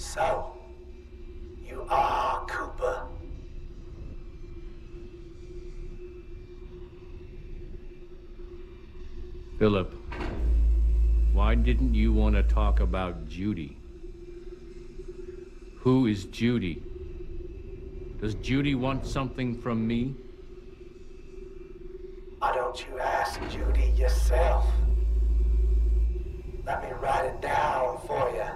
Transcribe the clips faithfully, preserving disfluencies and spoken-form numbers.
So, you are Cooper. Philip, why didn't you want to talk about Judy? Who is Judy? Does Judy want something from me? Why don't you ask Judy yourself? Let me write it down for you.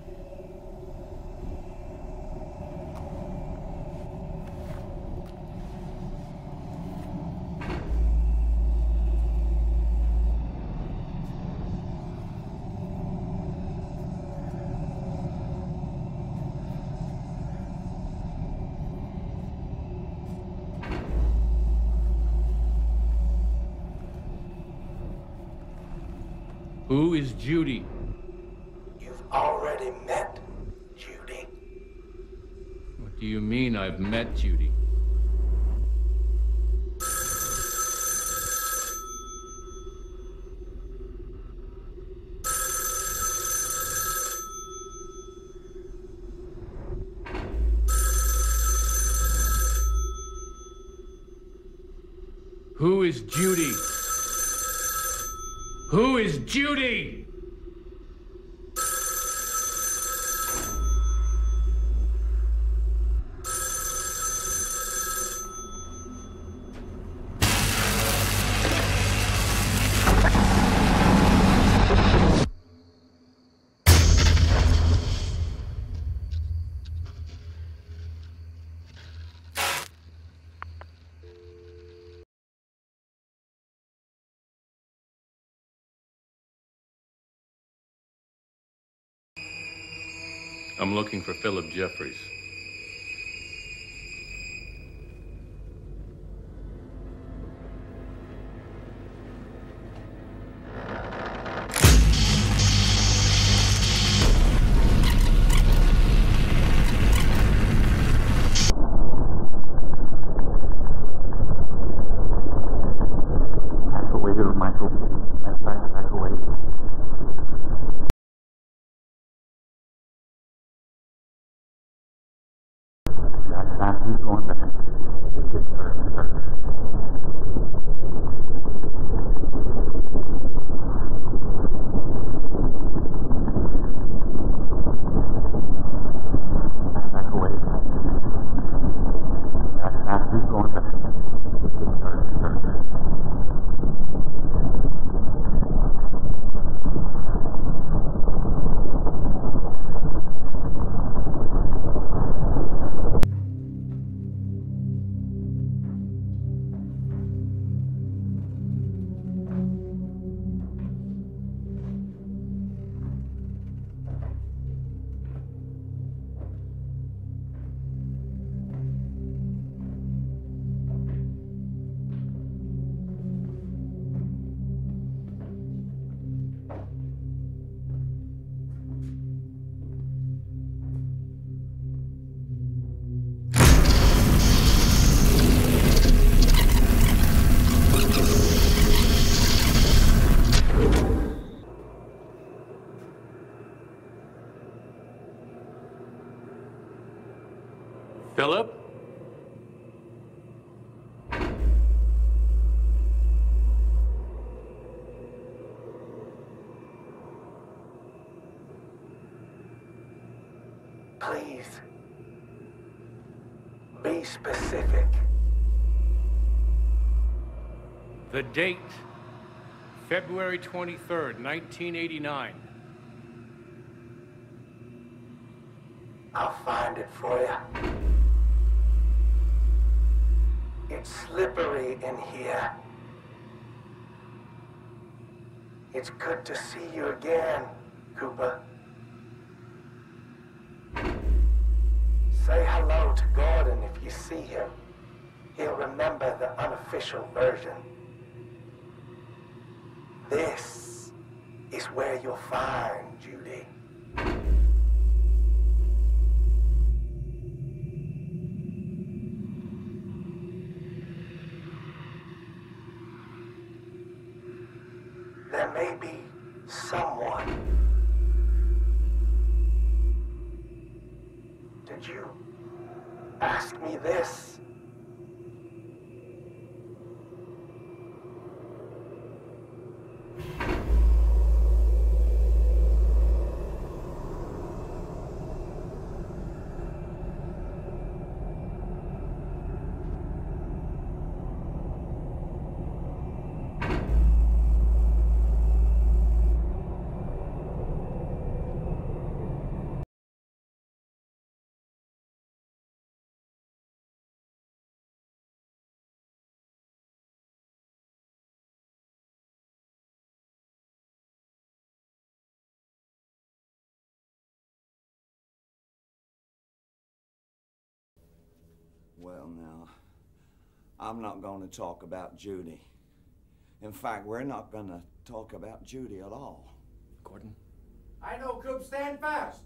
Who is Judy? You've already met Judy. What do you mean I've met Judy? Who is Judy? Who is Judy? I'm looking for Philip Jeffries. Philip? Please, be specific. The date, February twenty-third, nineteen eighty-nine. I'll find it for you. It's slippery in here. It's good to see you again, Cooper. Say hello to Gordon if you see him. He'll remember the unofficial version. This is where you'll find Judy. There may be someone Ask me this. Well, now, I'm not going to talk about Judy. In fact, we're not going to talk about Judy at all. Gordon? I know, Coop. Stand fast.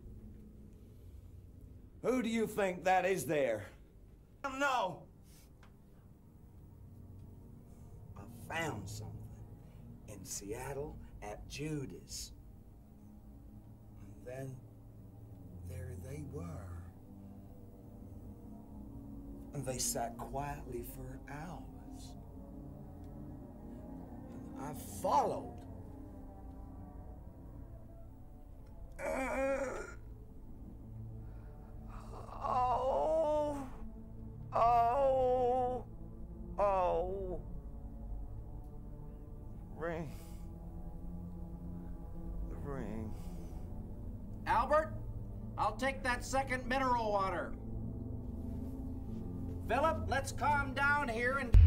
Who do you think that is there? I don't know. I found something in Seattle at Judy's. And then there they were. And they sat quietly for hours. And I followed. Uh, oh, oh, oh. Ring. The ring. Albert, I'll take that second mineral water. Philip, let's calm down here and...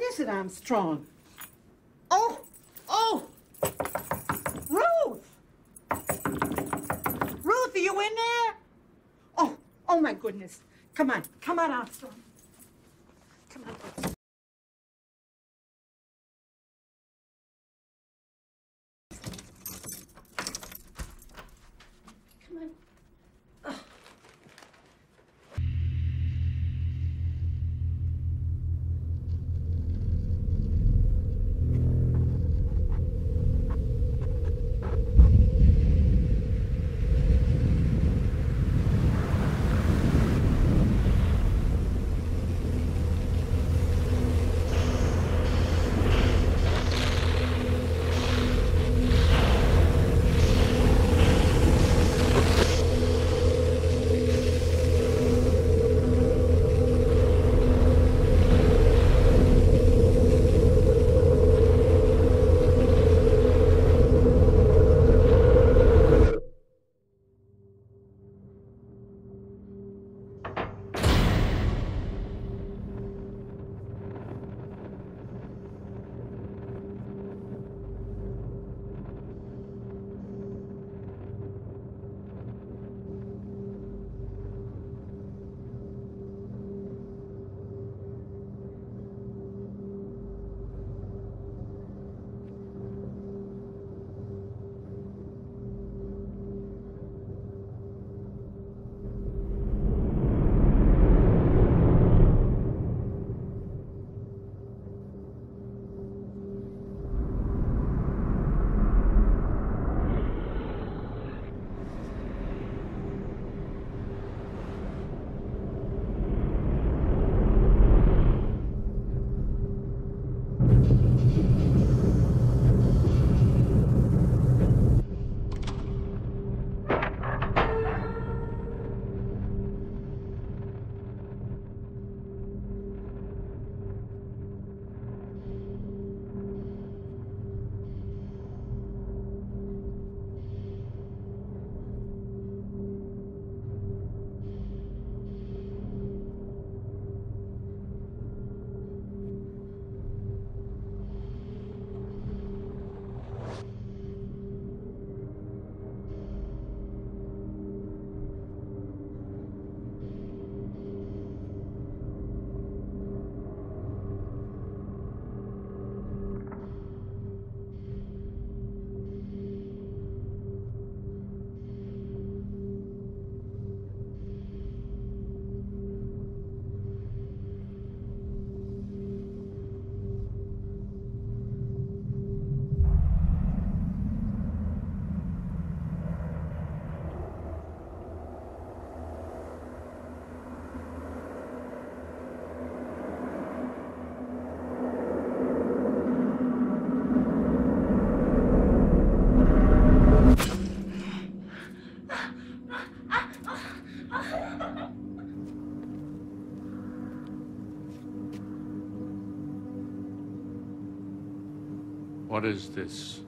is it, Armstrong? Oh, oh, Ruth! Ruth, are you in there? Oh, oh my goodness. Come on, come on, Armstrong. Come on, Ruth. Come on. Oh. What is this?